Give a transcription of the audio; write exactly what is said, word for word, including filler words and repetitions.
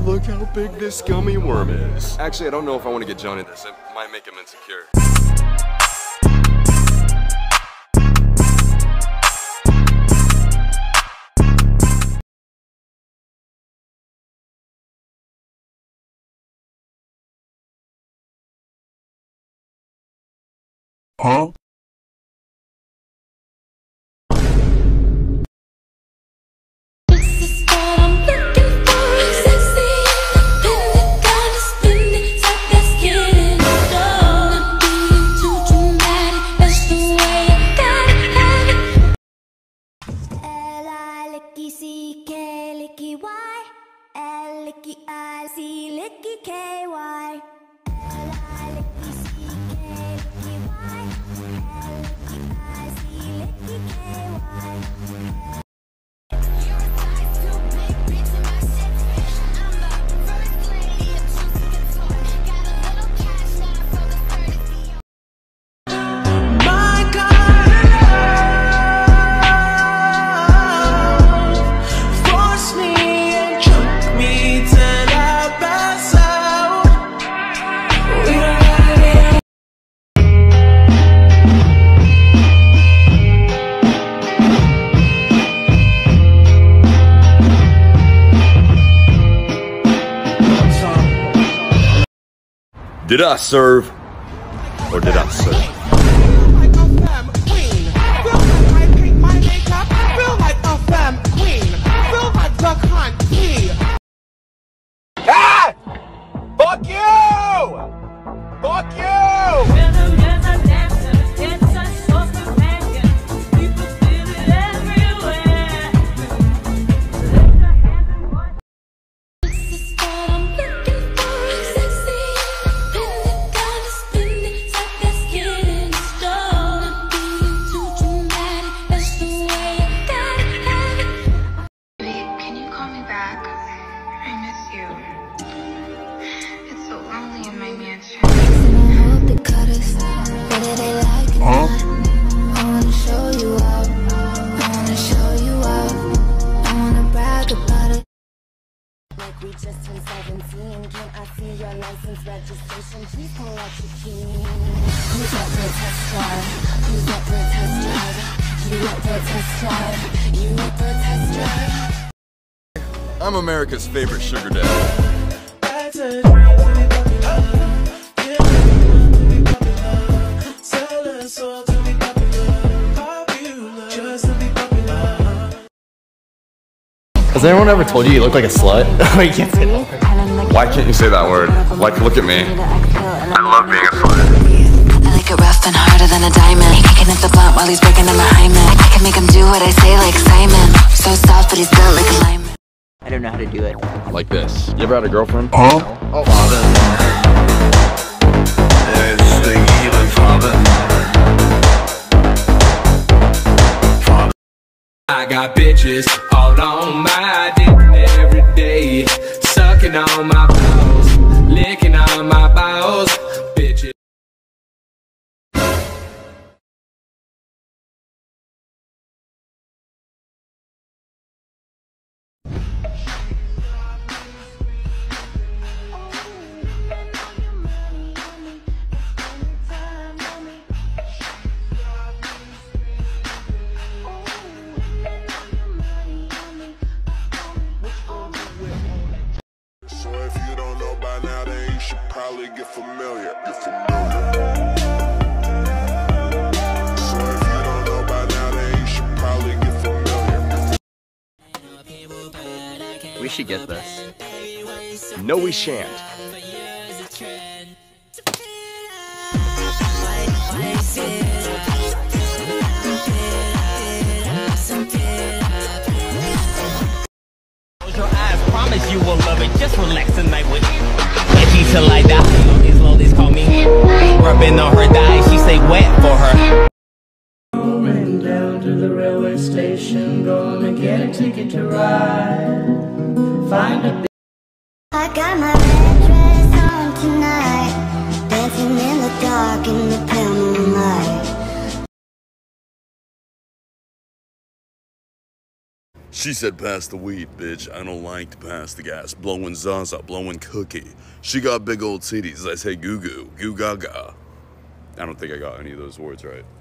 look how big this gummy worm is. Actually, I don't know if I want to get Johnny this. It might make him insecure. Huh? Did I serve? Or did I serve? Like a femme queen. Feel like I paint my makeup. Feel like a femme queen. Feel like the country. Ah! Fuck you! Fuck you! Rhythm is a dancer. It's a social passion. People feel it everywhere. Lift your hands and watch. This is what I'm looking for. Sexy. We just turned seventeen. Can I see your license registration? Please pull out your key. Who's up for a test drive? Who's up for a test drive? You up for a test drive? You up for a test drive? I'm America's favorite sugar daddy. Has anyone ever told you you look like a slut? Oh, you can't say that. Why can't you say that word? Like, look at me. I love being a slut. I like it rough and harder than a diamond. Kicking at the blunt while he's breaking in my hymen. I can make him do what I say like Simon. So soft but he's built like a lineman. I don't know how to do it. Like this. You ever had a girlfriend? Huh? Oh, I got bitches all on my dick every day, sucking on my balls, licking on my balls, bitches. So if you don't know by now, then you should probably get familiar. Get familiar. So if you don't know by now, then you should probably get familiar. We should get this. no, we shan't. Your eyes, promise you will love it. Just relax tonight with Yippee till I die. These lollies call me rubbing on her thighs. She say wet for her. Going down to the railway station, gonna get a ticket to ride. Find a. I got my red dress on tonight, dancing in the dark in the pale moonlight. She said pass the weed, bitch. I don't like to pass the gas. Blowing Zaza, blowing Cookie. She got big old titties. I say goo goo, goo gaga. I don't think I got any of those words right.